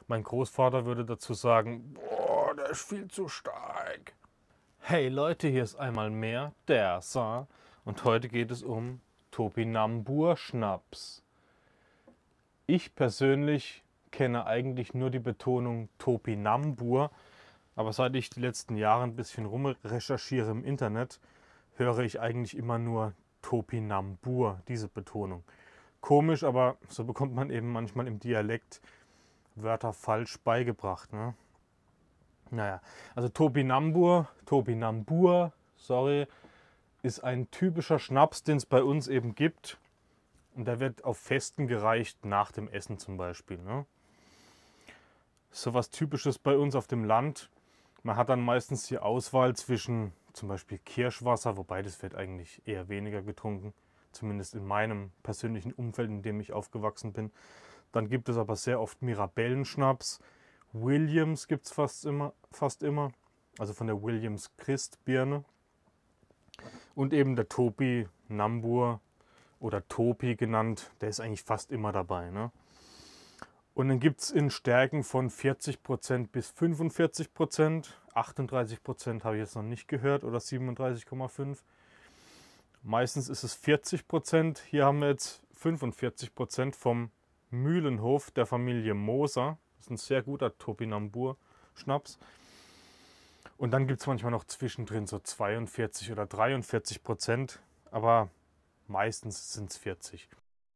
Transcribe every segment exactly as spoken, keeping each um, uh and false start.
Mein Großvater würde dazu sagen, boah, der ist viel zu stark. Hey Leute, hier ist einmal mehr der Sa und heute geht es um Topinambur Schnaps. Ich persönlich kenne eigentlich nur die Betonung Topinambur, aber seit ich die letzten Jahre ein bisschen rumrecherchiere im Internet, höre ich eigentlich immer nur Topinambur, diese Betonung. Komisch, aber so bekommt man eben manchmal im Dialekt Wörter falsch beigebracht. Ne? Naja, also Topinambur, Topinambur, sorry, ist ein typischer Schnaps, den es bei uns eben gibt. Und der wird auf Festen gereicht, nach dem Essen zum Beispiel. Ne? So was Typisches bei uns auf dem Land. Man hat dann meistens die Auswahl zwischen zum Beispiel Kirschwasser, wobei das wird eigentlich eher weniger getrunken. Zumindest in meinem persönlichen Umfeld, in dem ich aufgewachsen bin. Dann gibt es aber sehr oft Mirabellenschnaps. Williams gibt es fast immer, fast immer. Also von der Williams Christ-Birne. Und eben der Topinambur oder Topi genannt, der ist eigentlich fast immer dabei. Ne? Und dann gibt es in Stärken von vierzig Prozent bis fünfundvierzig Prozent. achtunddreißig Prozent habe ich jetzt noch nicht gehört oder siebenunddreißig Komma fünf. Meistens ist es vierzig Prozent. Hier haben wir jetzt fünfundvierzig Prozent vom Mühlenhof der Familie Moser. Das ist ein sehr guter Topinambur-Schnaps. Und dann gibt es manchmal noch zwischendrin so zweiundvierzig oder dreiundvierzig Prozent. Aber meistens sind es vierzig.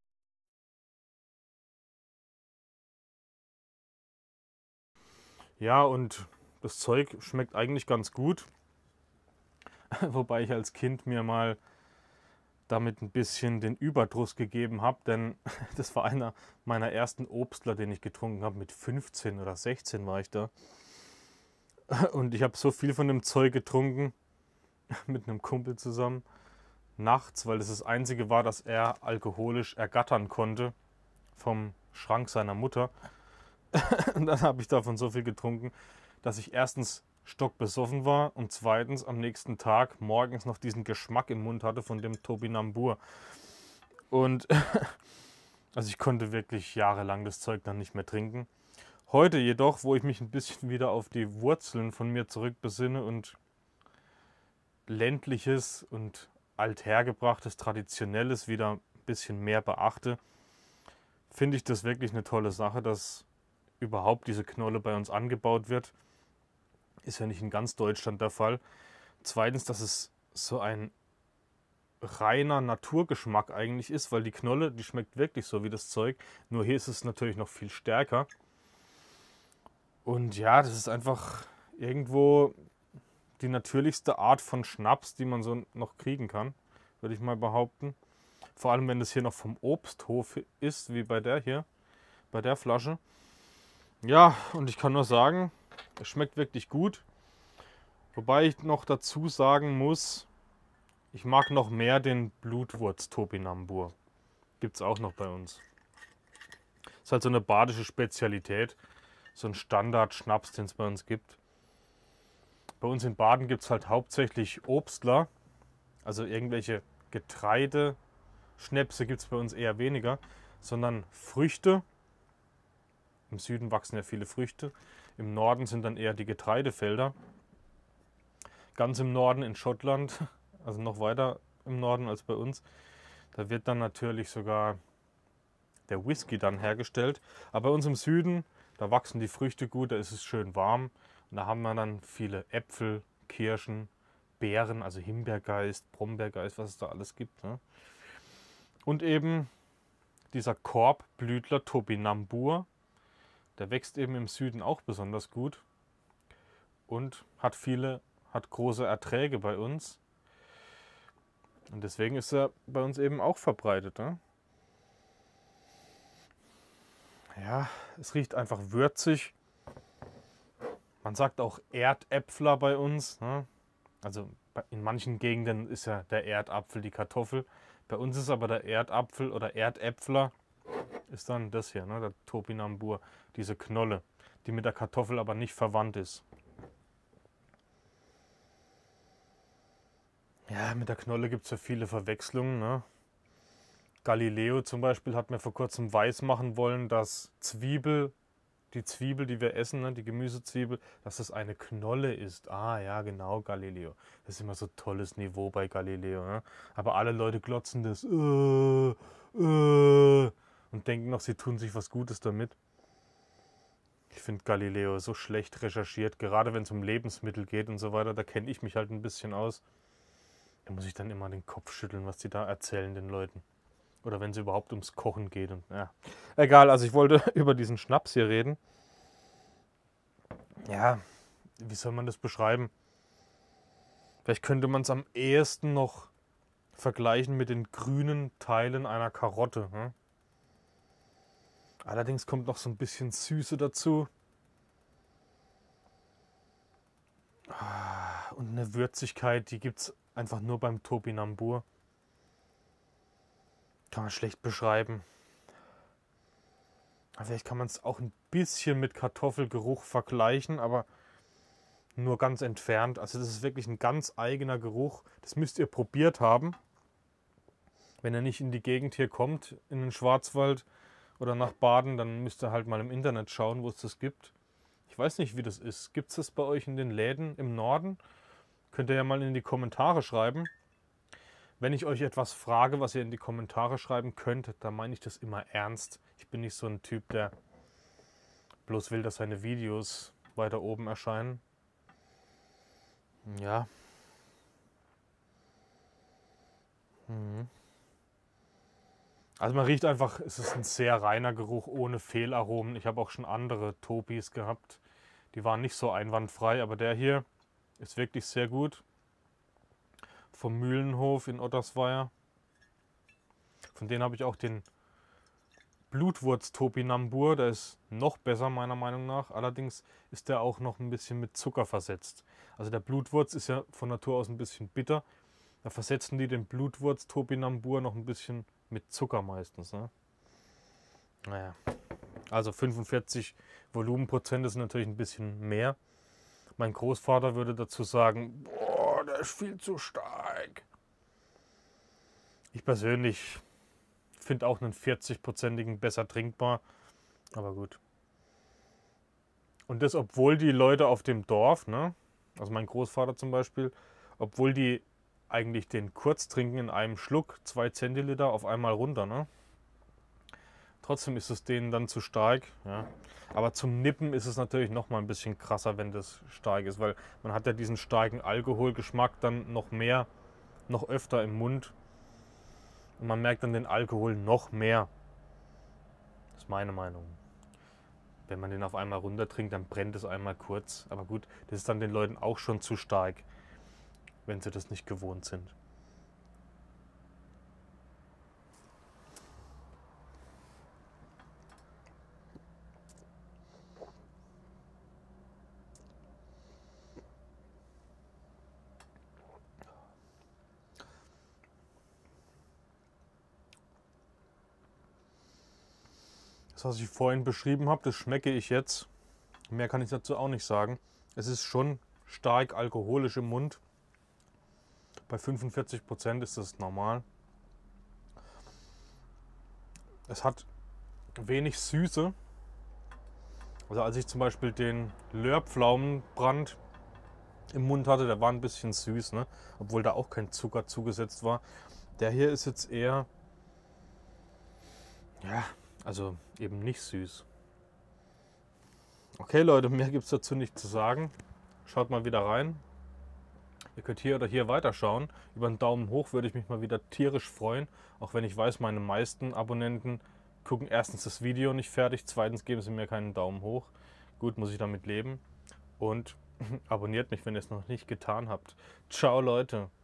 Ja, und das Zeug schmeckt eigentlich ganz gut. Wobei ich als Kind mir mal damit ein bisschen den Überdruss gegeben habe, denn das war einer meiner ersten Obstler, den ich getrunken habe. Mit fünfzehn oder sechzehn war ich da. Und ich habe so viel von dem Zeug getrunken, mit einem Kumpel zusammen, nachts, weil das das Einzige war, das er alkoholisch ergattern konnte vom Schrank seiner Mutter. Und dann habe ich davon so viel getrunken, dass ich erstens stockbesoffen war und zweitens am nächsten Tag morgens noch diesen Geschmack im Mund hatte von dem Topinambur. Und also ich konnte wirklich jahrelang das Zeug dann nicht mehr trinken. Heute jedoch, wo ich mich ein bisschen wieder auf die Wurzeln von mir zurückbesinne und ländliches und althergebrachtes, traditionelles wieder ein bisschen mehr beachte, finde ich das wirklich eine tolle Sache, dass überhaupt diese Knolle bei uns angebaut wird. Ist ja nicht in ganz Deutschland der Fall. Zweitens, dass es so ein reiner Naturgeschmack eigentlich ist, weil die Knolle, die schmeckt wirklich so wie das Zeug. Nur hier ist es natürlich noch viel stärker. Und ja, das ist einfach irgendwo die natürlichste Art von Schnaps, die man so noch kriegen kann, würde ich mal behaupten. Vor allem, wenn es hier noch vom Obsthof ist, wie bei der hier, bei der Flasche. Ja, und ich kann nur sagen, es schmeckt wirklich gut. Wobei ich noch dazu sagen muss, ich mag noch mehr den Blutwurz-Topinambur. Gibt es auch noch bei uns. Ist halt so eine badische Spezialität. So ein Standard-Schnaps, den es bei uns gibt. Bei uns in Baden gibt es halt hauptsächlich Obstler. Also irgendwelche Getreideschnäpse gibt es bei uns eher weniger. Sondern Früchte. Im Süden wachsen ja viele Früchte. Im Norden sind dann eher die Getreidefelder. Ganz im Norden in Schottland, also noch weiter im Norden als bei uns, da wird dann natürlich sogar der Whisky dann hergestellt. Aber bei uns im Süden, da wachsen die Früchte gut, da ist es schön warm. Und da haben wir dann viele Äpfel, Kirschen, Beeren, also Himbeergeist, Brombeergeist, was es da alles gibt. Ne? Und eben dieser Korbblütler Topinambur, der wächst eben im Süden auch besonders gut und hat viele, hat große Erträge bei uns. Und deswegen ist er bei uns eben auch verbreitet. Ne? Ja, es riecht einfach würzig. Man sagt auch Erdäpfler bei uns. Ne? Also in manchen Gegenden ist ja der Erdapfel die Kartoffel. Bei uns ist aber der Erdapfel oder Erdäpfler ist dann das hier, ne? Der Topinambur, diese Knolle, die mit der Kartoffel aber nicht verwandt ist. Ja, mit der Knolle gibt es ja viele Verwechslungen. Ne? Galileo zum Beispiel hat mir vor kurzem weismachen wollen, dass Zwiebel die Zwiebel, die wir essen, ne, die Gemüsezwiebel, dass das eine Knolle ist. Ah ja, genau, Galileo. Das ist immer so tolles Niveau bei Galileo. Ne? Aber alle Leute glotzen das äh, äh, und denken noch, sie tun sich was Gutes damit. Ich finde Galileo so schlecht recherchiert, gerade wenn es um Lebensmittel geht und so weiter. Da kenne ich mich halt ein bisschen aus. Da muss ich dann immer den Kopf schütteln, was die da erzählen den Leuten. Oder wenn es überhaupt ums Kochen geht. Und, ja. Egal, also ich wollte über diesen Schnaps hier reden. Ja, wie soll man das beschreiben? Vielleicht könnte man es am ehesten noch vergleichen mit den grünen Teilen einer Karotte. Hm? Allerdings kommt noch so ein bisschen Süße dazu. Und eine Würzigkeit, die gibt es einfach nur beim Topinambur. Kann man schlecht beschreiben. Vielleicht kann man es auch ein bisschen mit Kartoffelgeruch vergleichen, aber nur ganz entfernt. Also das ist wirklich ein ganz eigener Geruch. Das müsst ihr probiert haben. Wenn ihr nicht in die Gegend hier kommt, in den Schwarzwald oder nach Baden, dann müsst ihr halt mal im Internet schauen, wo es das gibt. Ich weiß nicht, wie das ist. Gibt es das bei euch in den Läden im Norden? Könnt ihr ja mal in die Kommentare schreiben. Wenn ich euch etwas frage, was ihr in die Kommentare schreiben könnt, dann meine ich das immer ernst. Ich bin nicht so ein Typ, der bloß will, dass seine Videos weiter oben erscheinen. Ja. Mhm. Also man riecht einfach, es ist ein sehr reiner Geruch ohne Fehlaromen. Ich habe auch schon andere Topis gehabt. Die waren nicht so einwandfrei, aber der hier ist wirklich sehr gut. Vom Mühlenhof in Ottersweier. Von denen habe ich auch den Blutwurz-Topinambur. Der ist noch besser meiner Meinung nach. Allerdings ist der auch noch ein bisschen mit Zucker versetzt. Also der Blutwurz ist ja von Natur aus ein bisschen bitter. Da versetzen die den Blutwurz-Topinambur noch ein bisschen mit Zucker meistens. Ne? Naja, also fünfundvierzig Volumenprozent ist natürlich ein bisschen mehr. Mein Großvater würde dazu sagen, boah, der ist viel zu stark. Ich persönlich finde auch einen vierzig-prozentigen besser trinkbar, aber gut. Und das, obwohl die Leute auf dem Dorf, ne, also mein Großvater zum Beispiel, obwohl die eigentlich den kurz trinken in einem Schluck, zwei Zentiliter auf einmal runter, ne? Trotzdem ist es denen dann zu stark. Ja. Aber zum Nippen ist es natürlich noch mal ein bisschen krasser, wenn das stark ist, weil man hat ja diesen starken Alkoholgeschmack dann noch mehr, noch öfter im Mund. Und man merkt dann den Alkohol noch mehr. Das ist meine Meinung. Wenn man den auf einmal runtertrinkt, dann brennt es einmal kurz. Aber gut, das ist dann den Leuten auch schon zu stark, wenn sie das nicht gewohnt sind. Das, was ich vorhin beschrieben habe, das schmecke ich jetzt. Mehr kann ich dazu auch nicht sagen. Es ist schon stark alkoholisch im Mund. Bei fünfundvierzig Prozent ist das normal. Es hat wenig Süße. Also als ich zum Beispiel den Löhr-Pflaumenbrand im Mund hatte, der war ein bisschen süß, ne? Obwohl da auch kein Zucker zugesetzt war. Der hier ist jetzt eher, ja, also eben nicht süß. Okay Leute, mehr gibt es dazu nicht zu sagen. Schaut mal wieder rein. Ihr könnt hier oder hier weiterschauen. Über einen Daumen hoch würde ich mich mal wieder tierisch freuen. Auch wenn ich weiß, meine meisten Abonnenten gucken erstens das Video nicht fertig. Zweitens geben sie mir keinen Daumen hoch. Gut, muss ich damit leben. Und abonniert mich, wenn ihr es noch nicht getan habt. Ciao Leute.